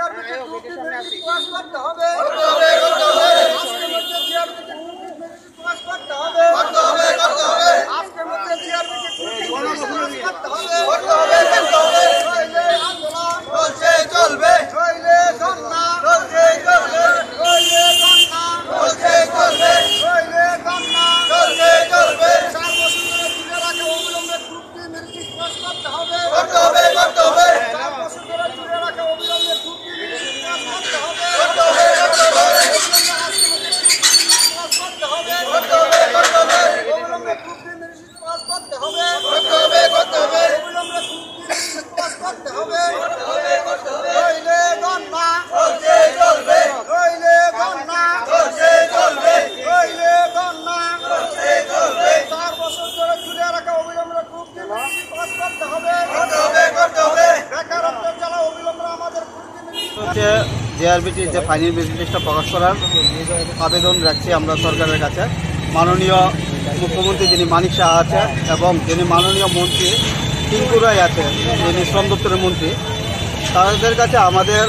JRBT যে final merit লিস্টটা প্রকাশ করার আবেদন রাখছি আমরা সরকারের কাছে। মাননীয় মুখ্যমন্ত্রী যিনি মানিক শাহ আছে এবং যিনি মাননীয় মন্ত্রী টিঙ্কু রায় আছে যিনি শ্রম দপ্তরের মন্ত্রী, তাদের কাছে আমাদের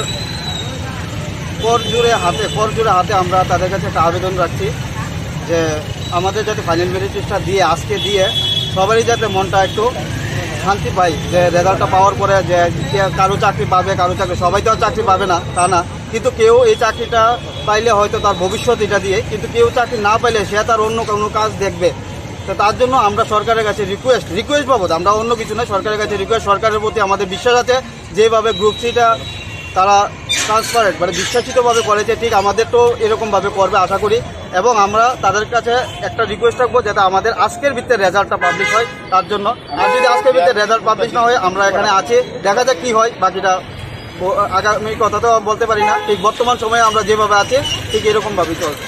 কর জুড়ে হাতে আমরা তাদের কাছে একটা আবেদন রাখছি যে আমাদের যাতে ফাইনাল মেরিট লিস্টটা আজকে দিয়ে সবারই যাতে মনটা একটু শান্তি পাই, যে রেজাল্টটা পাওয়ার পরে যে কারো চাকরি পাবে, কারো চাকরি সবাই তো চাকরি পাবে না তা না, কিন্তু কেউ এই চাকরিটা পাইলে হয়তো তার ভবিষ্যৎ এটা দিয়ে, কিন্তু কেউ চাকরি না পাইলে সে তার অন্য কোনো কাজ দেখবে। তো তার জন্য আমরা সরকারের কাছে রিকোয়েস্ট বাবদ, আমরা অন্য কিছু নয়, সরকারের কাছে রিকোয়েস্ট, সরকারের প্রতি আমাদের বিশ্বাস আছে যেভাবে গ্রুপ সিটা তারা ট্রান্সপারেন্ট মানে বিশ্বাসিতভাবে করেছে, ঠিক আমাদের তো এরকমভাবে করবে আশা করি। এবং আমরা তাদের কাছে একটা রিকোয়েস্ট রাখবো যাতে আমাদের আজকের ভিত্তিতে রেজাল্টটা পাবলিশ হয় তার জন্য। আর যদি আজকের ভিত্তিতে রেজাল্ট পাবলিশ না হয় আমরা এখানে আছি, দেখা যাক কী হয়, বাকিটা আগামী কথা তো বলতে পারি না। ঠিক বর্তমান সময়ে আমরা যেভাবে আছি ঠিক এরকমভাবেই চলছে।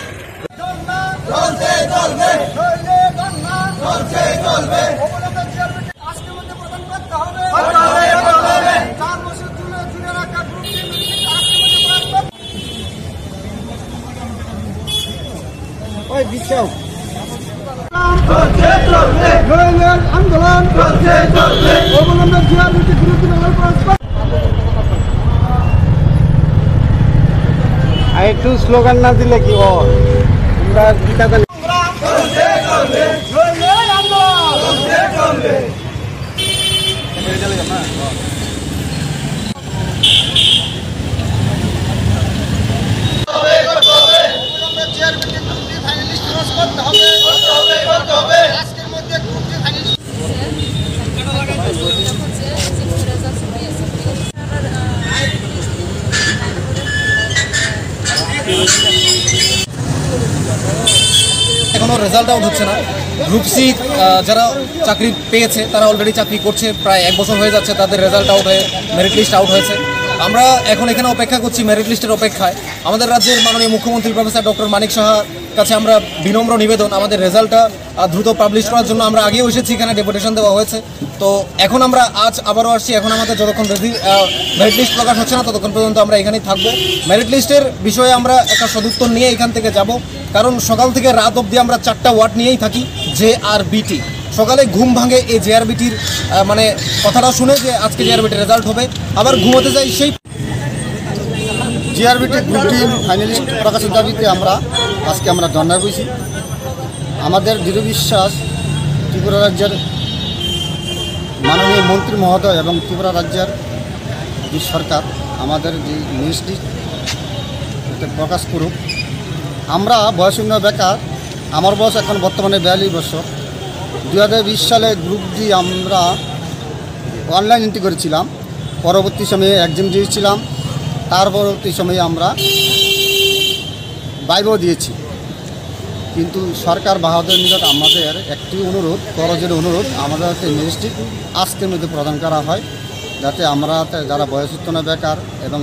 আন্দোলন একটু স্লোগান না দিলে কি এখনো রেজাল্ট আউট হচ্ছে না। গ্রুপ সি যারা চাকরি পেয়েছে তারা অলরেডি চাকরি করছে, প্রায় 1 বছর হয়ে যাচ্ছে তাদের রেজাল্ট আউট হয়ে, মেরিট লিস্ট আউট হয়েছে। আমরা এখন এখানে অপেক্ষা করছি মেরিট লিস্টের অপেক্ষায়। আমাদের রাজ্যের মাননীয় মুখ্যমন্ত্রী প্রফেসর ডক্টর মানিক সাহার কাছে আমরা বিনম্র নিবেদন, আমাদের রেজাল্টটা দ্রুত পাবলিশ করার জন্য। আমরা আগেও এসেছি, এখানে ডেপুটেশন দেওয়া হয়েছে। তো এখন আমরা আজ আবারও আসছি। এখন আমাদের যতক্ষণ মেরিট লিস্ট প্রকাশ হচ্ছে না ততক্ষণ পর্যন্ত আমরা এখানেই থাকবো। মেরিট লিস্টের বিষয়ে আমরা একটা সদুত্তর নিয়ে এখান থেকে যাব, কারণ সকাল থেকে রাত অবধি আমরা 4টা ওয়ার্ড নিয়েই থাকি, জেআরবিটি। সকালে ঘুম ভাঙে এই জেআরবিটির মানে কথাটা শুনে যে আজকে জেআরবিটির রেজাল্ট হবে, আবার ঘুমোতে যাই সেই জেআরবিটি গ্রুপ ডি ফাইনালিস্ট প্রকাশের দাবিতে আজকে আমরা ধর্নায় বসি। আমাদের দৃঢ় বিশ্বাস ত্রিপুরা রাজ্যের মাননীয় মন্ত্রী মহোদয় এবং ত্রিপুরা রাজ্যের যে সরকার আমাদের যে মেরিট লিস্ট প্রকাশ করুক। আমরা বয়সশূন্য বেকার, আমার বয়স এখন বর্তমানে 42 বছর। 2020 সালে গ্রুপ ডি আমরা অনলাইন এন্ট্রি করেছিলাম, পরবর্তী সময়ে এক্সাম দিয়েছিলাম, তার পরবর্তী সময়ে আমরা বাইবও দিয়েছি। কিন্তু সরকার বাহাদুর নিকট আমাদের একটি অনুরোধ, করজের অনুরোধ, আমাদের মেরিট লিস্ট আজকের মধ্যে প্রদান করা হয়, যাতে আমরা যারা বয়সোত্তীর্ণ বেকার এবং